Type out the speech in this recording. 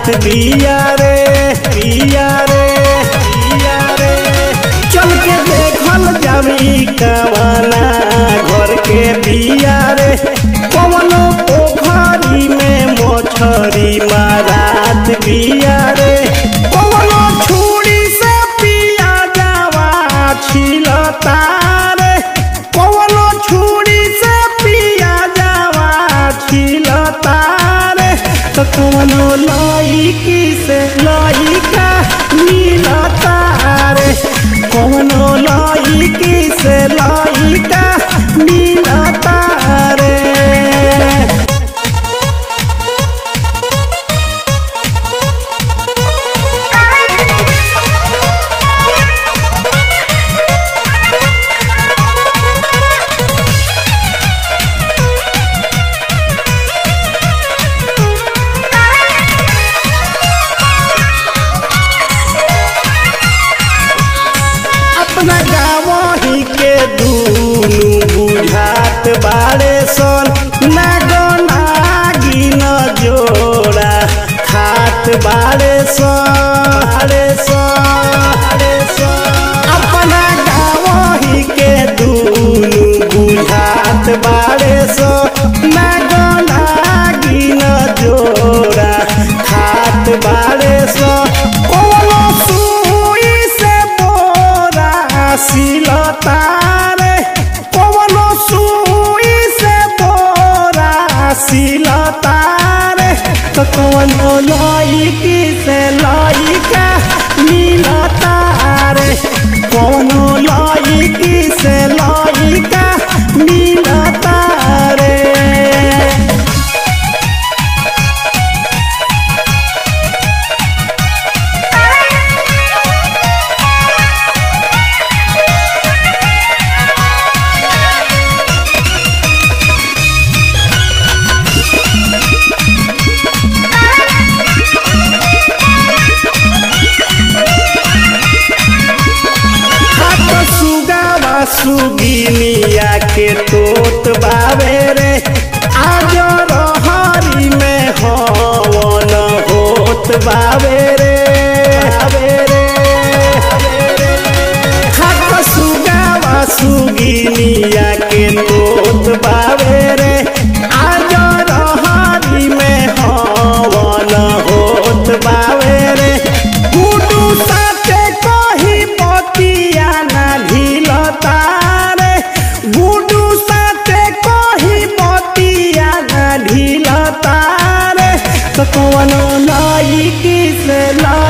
रात बिया रे पिया रे पिया रे। चल के देखल जावी कवना घर के बिया रे। कवनो पोखरी में मछरी मारात बिया रे। कवनो छुरी से पिया जावा छिलता रे। कवनो छुरी से पिया जावा छिलता रे। तो कवनो लईकी से लईका मिलता रे। कवनो लईकी से लईका मिलता रे। अपना गाँव के दूनु बुझात बाड़े सन। नागो नागिन जोड़ा खात बाड़े सन। अपना गाँव के दूनु बुझात बाड़े सन। नागो नागिन जोड़ा खात बाड़े सन। कोनो सुई से बोरा सिलता रे। कवनो सुई से बोरा सिलता रे। तो कवनो लईकी से लईका मिलता रे। कवनो लईकी से लईका मिलता रे। सुगिनिया के तोत बावे रे। आज रहरी में हवन होत बावे रे। खात सुगावा सुगिनिया के तोत बावे रे। आज रहरी में हवन होत बावे रे। गुडू साथे कही बतिया ना ढिलता रे। गुडू साथे कही बतिया ना ढिलता रे। तो कवनो लईकी से